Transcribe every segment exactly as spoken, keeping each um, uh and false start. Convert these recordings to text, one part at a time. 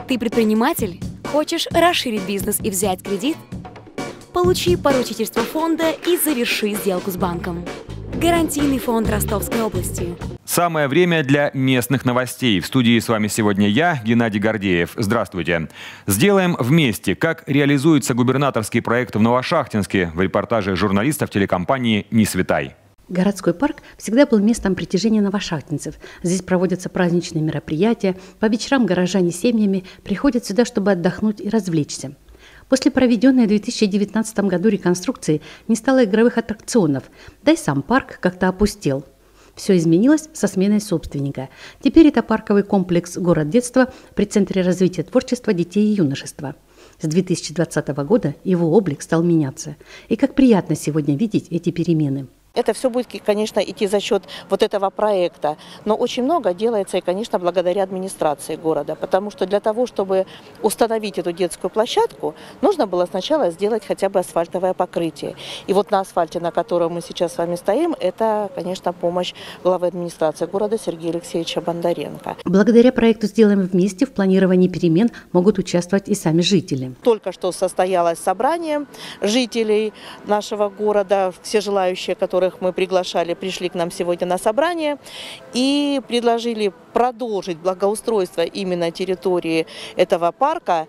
Ты предприниматель? Хочешь расширить бизнес и взять кредит? Получи поручительство фонда и заверши сделку с банком. Гарантийный фонд Ростовской области. Самое время для местных новостей. В студии с вами сегодня я, Геннадий Гордеев. Здравствуйте. Сделаем вместе, как реализуется губернаторский проект в Новошахтинске, в репортаже журналистов телекомпании «Не светай». Городской парк всегда был местом притяжения новошахтинцев. Здесь проводятся праздничные мероприятия. По вечерам горожане с семьями приходят сюда, чтобы отдохнуть и развлечься. После проведенной в две тысячи девятнадцатом году реконструкции не стало игровых аттракционов, да и сам парк как-то опустел. Все изменилось со сменой собственника. Теперь это парковый комплекс «Город детства» при Центре развития творчества детей и юношества. С две тысячи двадцатого года его облик стал меняться. И как приятно сегодня видеть эти перемены. Это все будет, конечно, идти за счет вот этого проекта, но очень много делается и, конечно, благодаря администрации города, потому что для того, чтобы установить эту детскую площадку, нужно было сначала сделать хотя бы асфальтовое покрытие. И вот на асфальте, на котором мы сейчас с вами стоим, это, конечно, помощь главы администрации города Сергея Алексеевича Бондаренко. Благодаря проекту «Сделаем вместе» в планировании перемен могут участвовать и сами жители. Только что состоялось собрание жителей нашего города, все желающие, которые которых мы приглашали, пришли к нам сегодня на собрание и предложили продолжить благоустройство именно территории этого парка.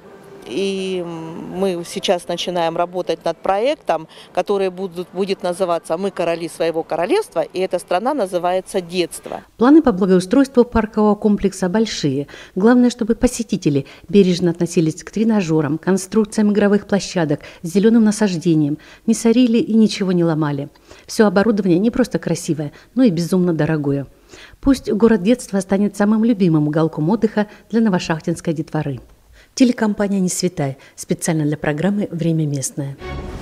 И мы сейчас начинаем работать над проектом, который будет, будет называться «Мы короли своего королевства», и эта страна называется «Детство». Планы по благоустройству паркового комплекса большие. Главное, чтобы посетители бережно относились к тренажерам, конструкциям игровых площадок, зеленым насаждениям, не сорили и ничего не ломали. Все оборудование не просто красивое, но и безумно дорогое. Пусть город детства станет самым любимым уголком отдыха для новошахтинской детворы. Телекомпания «Не светай» специально для программы «Время местное».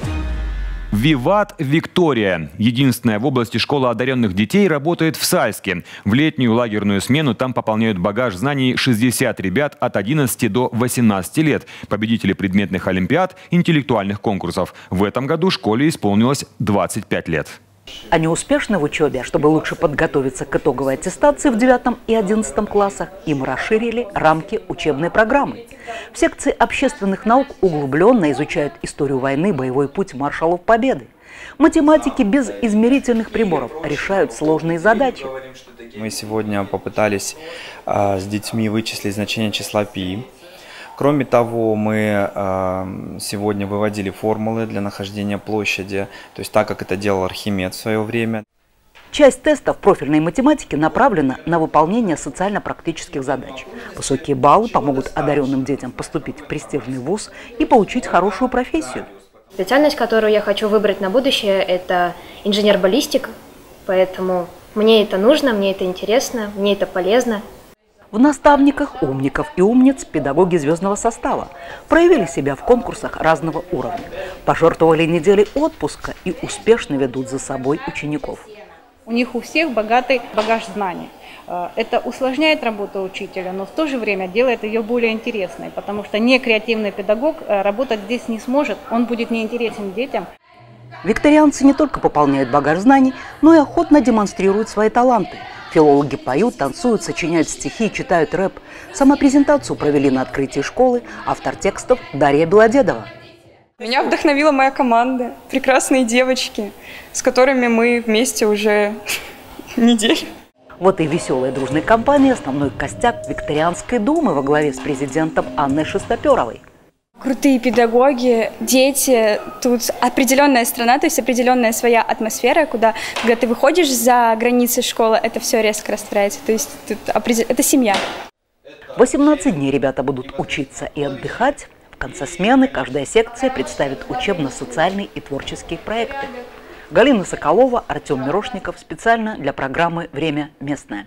«Виват Виктория». Единственная в области школа одаренных детей работает в Сальске. В летнюю лагерную смену там пополняют багаж знаний шестьдесят ребят от одиннадцати до восемнадцати лет. Победители предметных олимпиад, интеллектуальных конкурсов. В этом году школе исполнилось двадцать пять лет. Они успешны в учебе. Чтобы лучше подготовиться к итоговой аттестации в девятом и одиннадцатом классах, им расширили рамки учебной программы. В секции общественных наук углубленно изучают историю войны, боевой путь маршалов Победы. Математики без измерительных приборов решают сложные задачи. Мы сегодня попытались э, с детьми вычислить значение числа пи. Кроме того, мы э, сегодня выводили формулы для нахождения площади, то есть так, как это делал Архимед в свое время. Часть тестов профильной математики направлена на выполнение социально-практических задач. Высокие баллы помогут одаренным детям поступить в престижный вуз и получить хорошую профессию. Специальность, которую я хочу выбрать на будущее, это инженер-баллистик, поэтому мне это нужно, мне это интересно, мне это полезно. В наставниках умников и умниц педагоги звездного состава проявили себя в конкурсах разного уровня, пожертвовали неделей отпуска и успешно ведут за собой учеников. У них у всех богатый багаж знаний. Это усложняет работу учителя, но в то же время делает ее более интересной, потому что некреативный педагог работать здесь не сможет, он будет неинтересен детям. Викторианцы не только пополняют багаж знаний, но и охотно демонстрируют свои таланты. Филологи поют, танцуют, сочиняют стихи, читают рэп. Самопрезентацию провели на открытии школы, автор текстов Дарья Белодедова. Меня вдохновила моя команда, прекрасные девочки, с которыми мы вместе уже неделю. Вот и веселая дружная компания, основной костяк Викторианской думы во главе с президентом Анной Шестоперовой. Крутые педагоги, дети, тут определенная страна, то есть определенная своя атмосфера, куда, когда ты выходишь за границы школы, это все резко растворяется, то есть тут это семья. восемнадцать дней ребята будут учиться и отдыхать. В конце смены каждая секция представит учебно-социальные и творческие проекты. Галина Соколова, Артем Мирошников специально для программы «Время местное».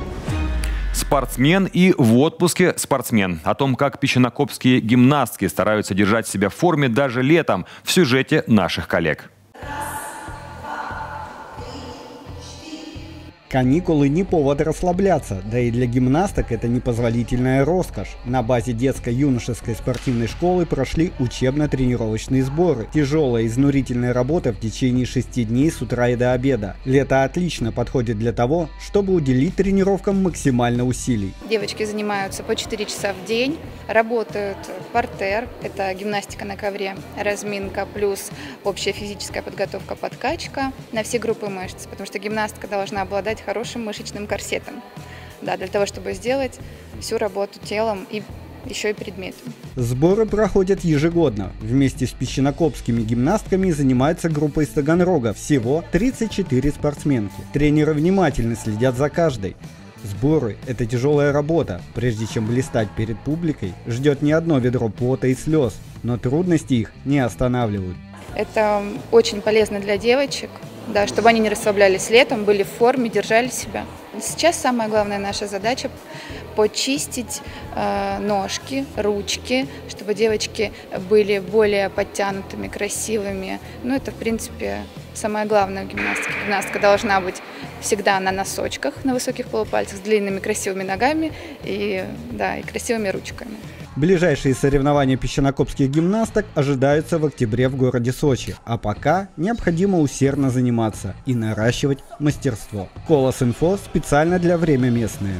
Спортсмен и в отпуске спортсмен. О том, как песчанокопские гимнастки стараются держать себя в форме даже летом, в сюжете наших коллег. Каникулы не повод расслабляться, да и для гимнасток это непозволительная роскошь. На базе детско-юношеской спортивной школы прошли учебно-тренировочные сборы. Тяжелая изнурительная работа в течение шести дней с утра и до обеда. Лето отлично подходит для того, чтобы уделить тренировкам максимально усилий. Девочки занимаются по четыре часа в день, работают партер, это гимнастика на ковре, разминка плюс общая физическая подготовка, подкачка на все группы мышц, потому что гимнастка должна обладать хорошим мышечным корсетом, да, для того, чтобы сделать всю работу телом и еще и предметом. Сборы проходят ежегодно. Вместе с песчанокопскими гимнастками занимается группа из Таганрога. Всего тридцать четыре спортсменки. Тренеры внимательно следят за каждой. Сборы – это тяжелая работа. Прежде чем блистать перед публикой, ждет не одно ведро пота и слез, но трудности их не останавливают. Это очень полезно для девочек, да, чтобы они не расслаблялись летом, были в форме, держали себя. Сейчас самая главная наша задача – почистить э, ножки, ручки, чтобы девочки были более подтянутыми, красивыми. Ну, это, в принципе, самое главное в гимнастике. Гимнастка должна быть всегда на носочках, на высоких полупальцах, с длинными красивыми ногами и, да, и красивыми ручками. Ближайшие соревнования песчанокопских гимнасток ожидаются в октябре в городе Сочи, а пока необходимо усердно заниматься и наращивать мастерство. Колос.инфо специально для «Время местное».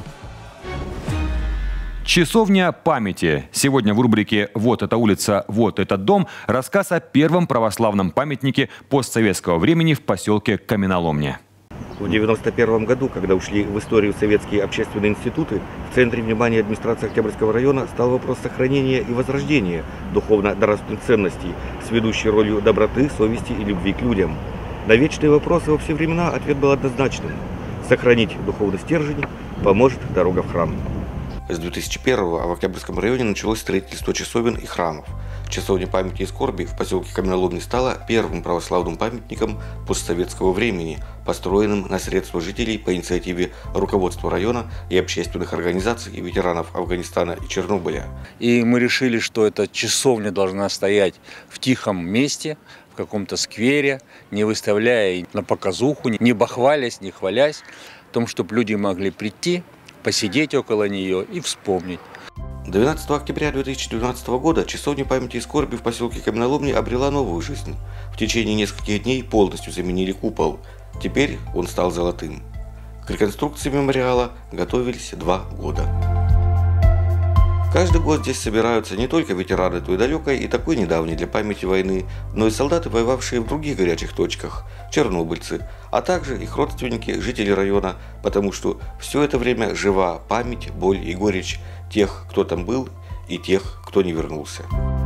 Часовня памяти. Сегодня в рубрике «Вот эта улица, вот этот дом» рассказ о первом православном памятнике постсоветского времени в поселке Каменоломня. В девяносто первом году, когда ушли в историю советские общественные институты, в центре внимания администрации Октябрьского района стал вопрос сохранения и возрождения духовно-нравственных ценностей с ведущей ролью доброты, совести и любви к людям. На вечные вопросы во все времена ответ был однозначным. Сохранить духовный стержень поможет дорога в храм. С две тысячи первого в Октябрьском районе началось строительство часовен и храмов. Часовня памяти и скорби в поселке Каменоломни стала первым православным памятником постсоветского времени, построенным на средства жителей по инициативе руководства района и общественных организаций и ветеранов Афганистана и Чернобыля. И мы решили, что эта часовня должна стоять в тихом месте, в каком-то сквере, не выставляя на показуху, не бахвалясь, не хвалясь, о том, чтобы люди могли прийти, посидеть около нее и вспомнить. двенадцатого октября две тысячи двенадцатого года часовня памяти и скорби в поселке Каменоломни обрела новую жизнь. В течение нескольких дней полностью заменили купол. Теперь он стал золотым. К реконструкции мемориала готовились два года. Каждый год здесь собираются не только ветераны той далекой и такой недавней для памяти войны, но и солдаты, воевавшие в других горячих точках, чернобыльцы, а также их родственники, жители района, потому что все это время жива память, боль и горечь тех, кто там был, и тех, кто не вернулся.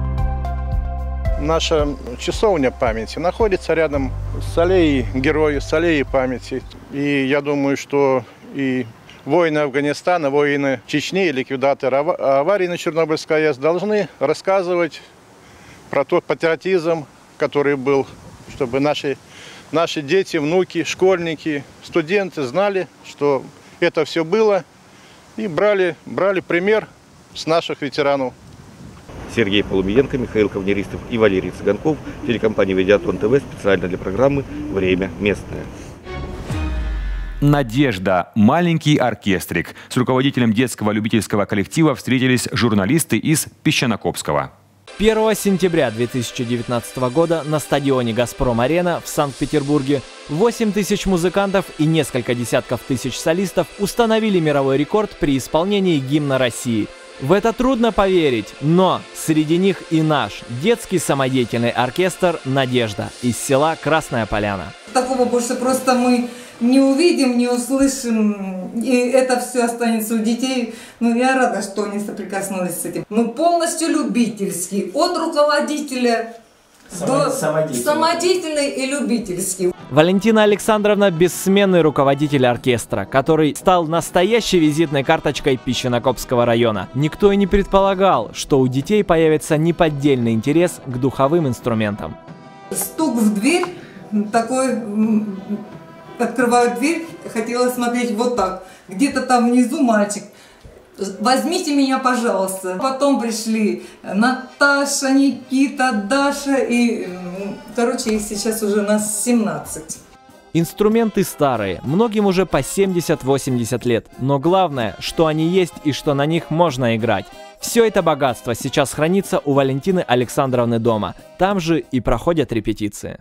Наша часовня памяти находится рядом с аллеей героев, с аллеей памяти. И я думаю, что и воины Афганистана, воины Чечни, ликвидаторы аварии на Чернобыльской АЭС должны рассказывать про тот патриотизм, который был, чтобы наши, наши дети, внуки, школьники, студенты знали, что это все было, и брали, брали пример с наших ветеранов. Сергей Полумиенко, Михаил Ковнеристов и Валерий Цыганков, телекомпания Видеотрон ТВ специально для программы «Время местное». «Надежда. Маленький оркестрик». С руководителем детского любительского коллектива встретились журналисты из Песчанокопского. первого сентября две тысячи девятнадцатого года на стадионе «Газпром-Арена» в Санкт-Петербурге восемь тысяч музыкантов и несколько десятков тысяч солистов установили мировой рекорд при исполнении гимна России. В это трудно поверить, но среди них и наш детский самодеятельный оркестр «Надежда» из села Красная Поляна. Такого больше просто мы не увидим, не услышим, и это все останется у детей. Ну, я рада, что они соприкоснулись с этим. Мы полностью любительские, от руководителя до самодеятельный. самодеятельный и любительский. Валентина Александровна – бессменный руководитель оркестра, который стал настоящей визитной карточкой Песчанокопского района. Никто и не предполагал, что у детей появится неподдельный интерес к духовым инструментам. Стук в дверь, такой, открываю дверь, хотела смотреть вот так. Где-то там внизу мальчик. Возьмите меня, пожалуйста. Потом пришли Наташа, Никита, Даша и, короче, их сейчас уже нас семнадцать. Инструменты старые, многим уже по семьдесят-восемьдесят лет, но главное, что они есть и что на них можно играть. Все это богатство сейчас хранится у Валентины Александровны дома. Там же и проходят репетиции.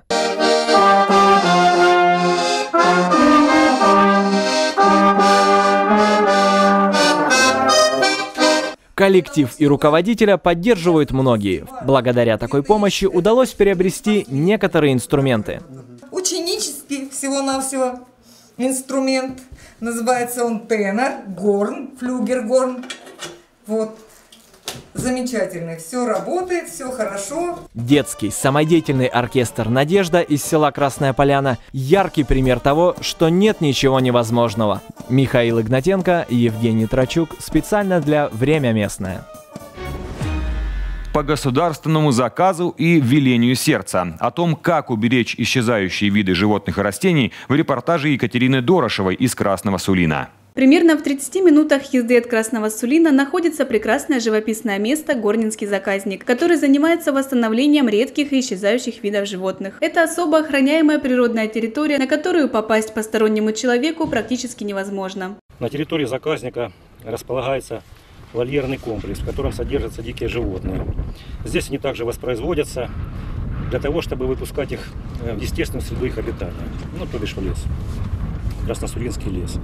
Коллектив и руководителя поддерживают многие. Благодаря такой помощи удалось приобрести некоторые инструменты. Ученический всего-навсего инструмент. Называется он тенор, горн, флюгергорн. Вот. Замечательный. Все работает, все хорошо. Детский самодеятельный оркестр «Надежда» из села Красная Поляна – яркий пример того, что нет ничего невозможного. Михаил Игнатенко, Евгений Трачук. Специально для «Время местное». По государственному заказу и велению сердца. О том, как уберечь исчезающие виды животных и растений, в репортаже Екатерины Дорошевой из Красного Сулина. Примерно в тридцати минутах езды от Красного Сулина находится прекрасное живописное место Горнинский заказник, который занимается восстановлением редких и исчезающих видов животных. Это особо охраняемая природная территория, на которую попасть постороннему человеку практически невозможно. На территории заказника располагается вольерный комплекс, в котором содержатся дикие животные. Здесь они также воспроизводятся для того, чтобы выпускать их в естественную среду их обитания, ну то бишь в лес, Красносулинский лес.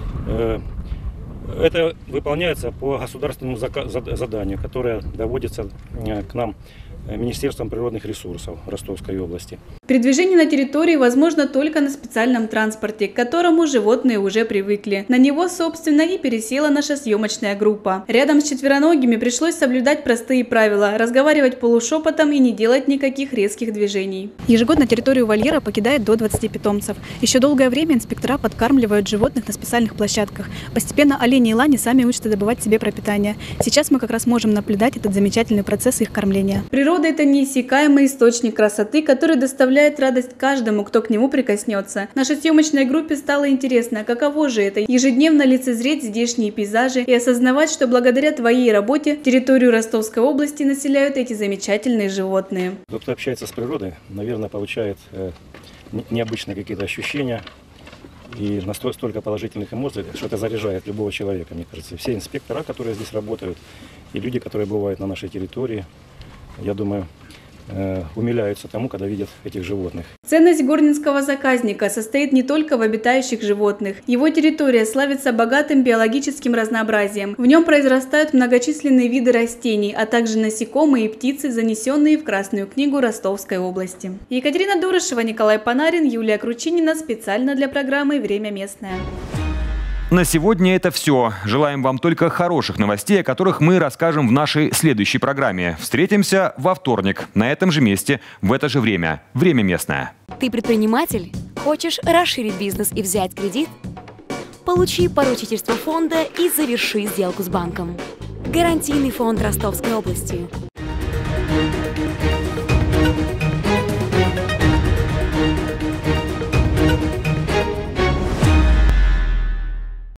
Это выполняется по государственному заданию, которое доводится к нам Министерством природных ресурсов Ростовской области. Передвижение на территории возможно только на специальном транспорте, к которому животные уже привыкли. На него, собственно, и пересела наша съемочная группа. Рядом с четвероногими пришлось соблюдать простые правила – разговаривать полушепотом и не делать никаких резких движений. Ежегодно территорию вольера покидает до двадцати питомцев. Еще долгое время инспектора подкармливают животных на специальных площадках. Постепенно олени и лани сами учатся добывать себе пропитание. Сейчас мы как раз можем наблюдать этот замечательный процесс их кормления. Природа – это неиссякаемый источник красоты, который доставляет радость каждому, кто к нему прикоснется. Нашей съемочной группе стало интересно, каково же это – ежедневно лицезреть здешние пейзажи и осознавать, что благодаря твоей работе территорию Ростовской области населяют эти замечательные животные. Тот, кто общается с природой, наверное, получает э, необычные какие-то ощущения и настолько столько положительных эмоций, что это заряжает любого человека, мне кажется. Все инспектора, которые здесь работают, и люди, которые бывают на нашей территории, я думаю, умиляются тому, когда видят этих животных. Ценность горнинского заказника состоит не только в обитающих животных. Его территория славится богатым биологическим разнообразием. В нем произрастают многочисленные виды растений, а также насекомые и птицы, занесенные в Красную книгу Ростовской области. Екатерина Дорошева, Николай Панарин, Юлия Кручинина. Специально для программы «Время местное». На сегодня это все. Желаем вам только хороших новостей, о которых мы расскажем в нашей следующей программе. Встретимся во вторник на этом же месте, в это же время. Время местное. Ты предприниматель? Хочешь расширить бизнес и взять кредит? Получи поручительство фонда и заверши сделку с банком. Гарантийный фонд Ростовской области.